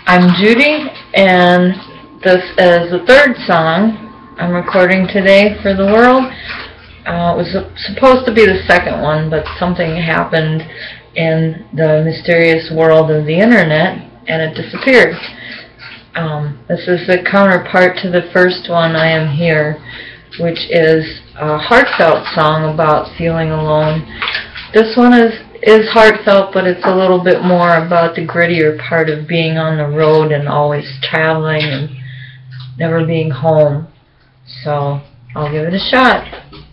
I'm Judy, and this is the third song I'm recording today for the world. It was supposed to be the second one, but something happened in the mysterious world of the internet, and it disappeared. This is the counterpart to the first one, I Am Here, which is a heartfelt song about feeling alone. This one is heartfelt, but it's a little bit more about the grittier part of being on the road and always traveling and never being home. So I'll give it a shot.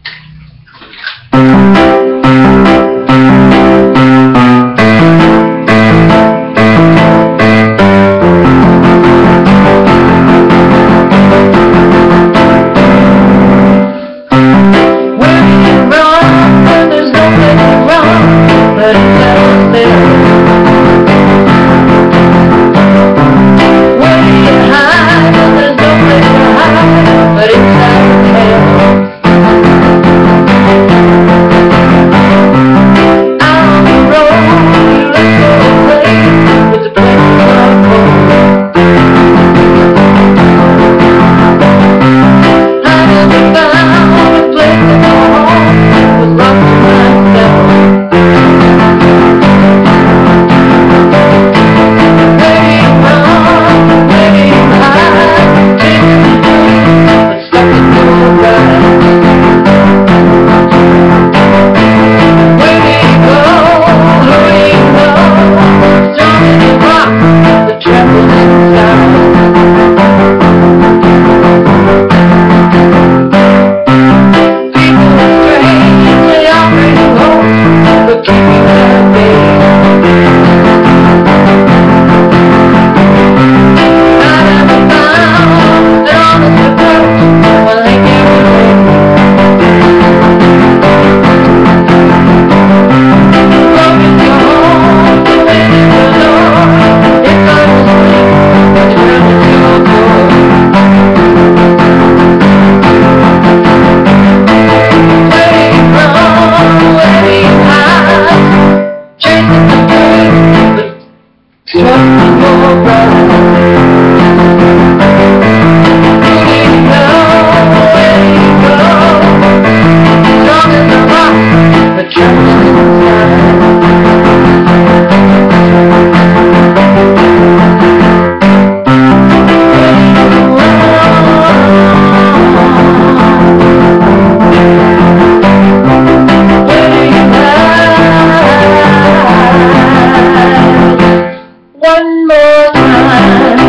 One more time.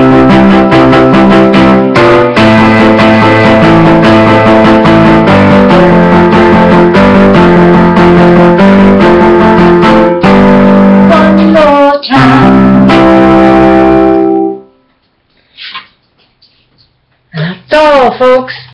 One more time. And that's all, folks.